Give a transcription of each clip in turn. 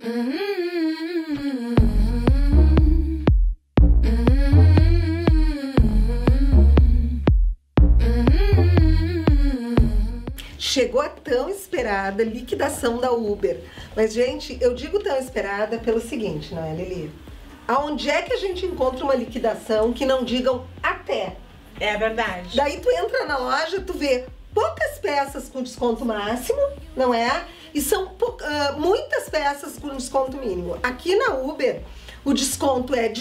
Chegou a tão esperada liquidação da Uber. Mas, gente, eu digo tão esperada pelo seguinte, não é, Lili? Aonde é que a gente encontra uma liquidação que não digam até? É verdade. Daí tu entra na loja, tu vê poucas peças com desconto máximo, não é? E são muitas peças com desconto mínimo. Aqui na Uber, o desconto é de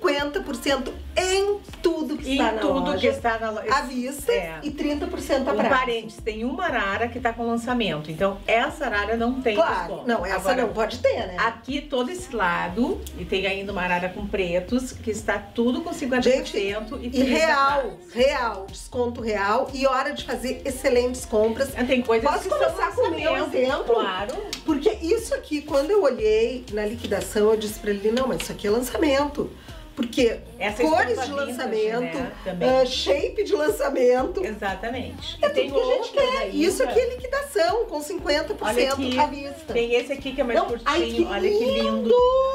50% em tudo que está na loja. Em tudo que está na loja. À vista e 30% a Um prazo. parênteses, tem uma arara que está com lançamento. Então, essa arara não tem desconto. Não, essa agora, não pode ter, né? Aqui, todo esse lado, e tem ainda uma arara com pretos, que está tudo com 50%. Gente, e real, desconto real e hora de fazer excelentes compras. Tem coisas Posso começar com o meu exemplo? Claro. Porque isso aqui, quando eu olhei na liquidação, eu disse pra ele, não, mas isso aqui é lançamento. Porque cores de lançamento, né? Shape de lançamento. Exatamente. É tudo que a gente quer. Ainda. Isso aqui é liquidação, com 50% à vista. Tem esse aqui que é mais curtinho. Olha que lindo.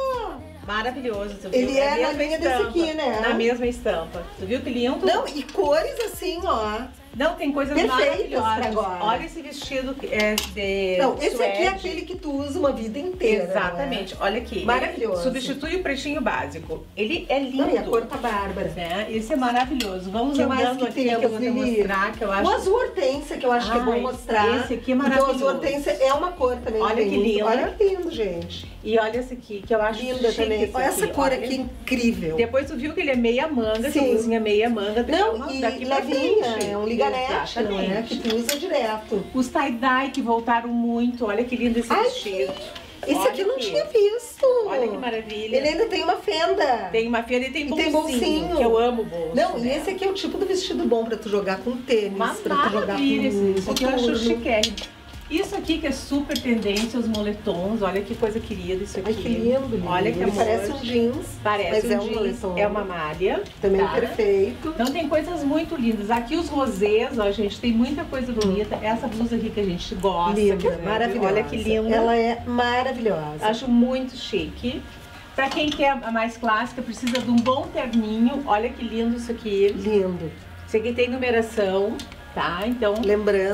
Maravilhoso. Tu viu? Ele é na linha desse aqui, né? Na mesma estampa. Tu viu que lindo? Não, e cores assim, ó. Não, tem coisas maravilhosas. Agora. Olha esse vestido de Não, esse suede. Aqui é aquele que tu usa uma vida inteira. Exatamente. Olha aqui. Maravilhoso. Substitui o pretinho básico. Ele é lindo. Não, e a cor tá bárbara. Né? Esse é maravilhoso. Vamos que andando aqui que eu vou te mostrar. Que eu acho... O azul hortênsia, que eu acho que é bom mostrar. Esse aqui é maravilhoso. Então, o azul hortência é uma cor também. Olha que lindo. Olha que lindo, gente. E olha esse aqui, que eu acho linda também. Olha essa cor aqui, incrível. Depois tu viu que ele é meia manga, sim. Essa blusinha meia manga. Não, e levinha, é um liganete, não é? Que tu usa direto. Os tie-dye que voltaram muito, olha que lindo esse vestido. Esse aqui eu não tinha visto. Olha que maravilha. Ele ainda tem uma fenda. Tem uma fenda e tem bolsinho. Que eu amo bolso. Não, e esse aqui é o tipo do vestido bom pra tu jogar com tênis. Mas pra tu jogar com isso aqui eu acho chiquérrimo. Isso aqui que é super tendência, os moletons, olha que coisa querida isso aqui. Ai, que lindo, olha que amor. Parece um jeans, parece mas um jeans, moletom. É uma malha. Também perfeito. Então tem coisas muito lindas. Aqui os rosés, ó, gente, tem muita coisa bonita. Essa blusa aqui que a gente gosta. Linda, né? maravilhosa. Olha que linda. Ela é maravilhosa. Acho muito chique. Pra quem quer a mais clássica, precisa de um bom terninho. Olha que lindo isso aqui. Lindo. Isso aqui tem numeração. Tá, então. Lembrando,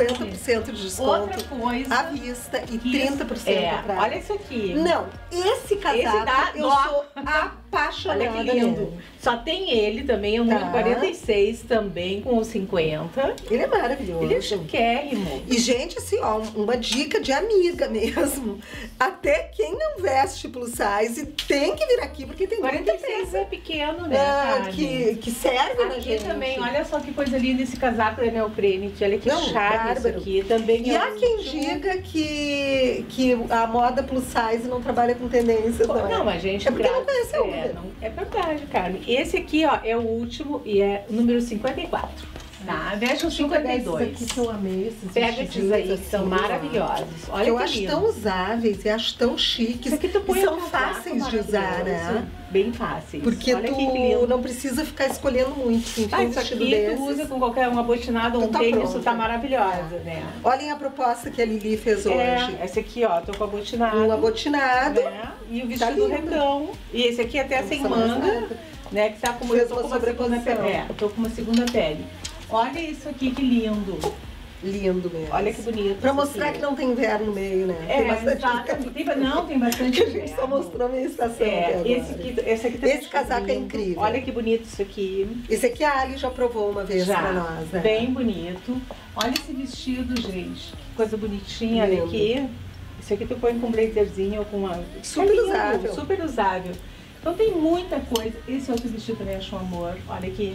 50% de desconto. Outra coisa. À vista e 30% a prazo. Olha isso aqui. Não, esse casaco eu sou apaixonada. Olha que lindo. Nele. Só tem ele também, é o número 46, também com os 50. Ele é maravilhoso. Ele é chiquérrimo. E, gente, assim, ó, uma dica de amiga mesmo. Até quem não veste plus size tem que vir aqui, porque tem 46 é pequeno, né? Que serve aqui na gente. Também, olha só que coisa linda esse casaco da neoprene. Olha que charme isso aqui. Também e há quem diga que a moda plus size não trabalha com tendências, não é? Não, mas gente, é porque não conhece a Uber. É verdade, Carmen. Esse aqui, ó, é o último e é o número 54. Tá, veste os 52. Esses aqui que eu amei, esses pega esses aí, que são maravilhosos. Olha eu acho tão usáveis e acho tão chiques. Isso aqui tu põe e são fáceis de usar, né? Bem fáceis. Porque tu não precisa ficar escolhendo muito. Assim, isso aqui tu usa com qualquer uma botinada ou um tênis, isso tá maravilhosa, né? Olhem a proposta que a Lili fez hoje. Essa aqui, ó, tô com abotinado. Um abotinado. Né? E o vestido recão. E esse aqui até sem manga, né? Que tá com, tô com uma segunda pele. Tô com uma segunda pele. Olha isso aqui, que lindo. Lindo mesmo. Olha que bonito. Pra mostrar que não tem inverno no meio, né? Tem bastante. Não, tem bastante. A gente só mostrou a minha estação. Esse aqui tá esse casaco é incrível. Olha que bonito isso aqui. Esse aqui a Ali já provou uma vez pra nós, né? Bem bonito. Olha esse vestido, gente. Que coisa bonitinha. Olha aqui. Esse aqui tu põe com um blazerzinho ou com uma... Super usável. Super usável. Então tem muita coisa. Esse outro vestido também acho um amor. Olha aqui.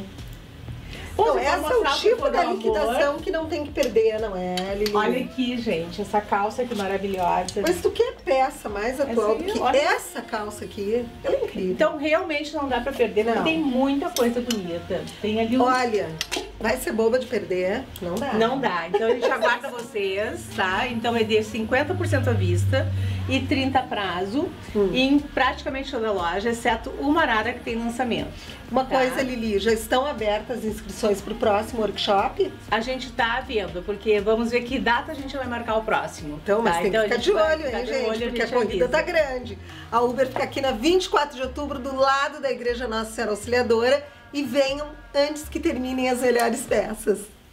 Não, essa é o tipo da liquidação que não tem que perder, não é, Lili? Olha aqui, gente, essa calça que maravilhosa. Mas tu quer peça mais atual do que essa calça aqui? Ela é incrível. Então realmente não dá pra perder, porque tem muita coisa bonita. Tem ali Olha, vai ser boba de perder, não dá. Não dá, então a gente aguarda vocês, tá? Então é de 50% à vista e 30 prazo em praticamente toda a loja, exceto uma Arara que tem lançamento. Uma coisa, Lili, já estão abertas as inscrições para o próximo workshop? A gente tá vendo, porque vamos ver que data a gente vai marcar o próximo. Então, mas tem que ficar de olho, hein, gente? Porque a corrida tá avisa. grande. A Uber fica aqui na 24 de outubro, do lado da Igreja Nossa Senhora Auxiliadora. E venham antes que terminem as melhores peças.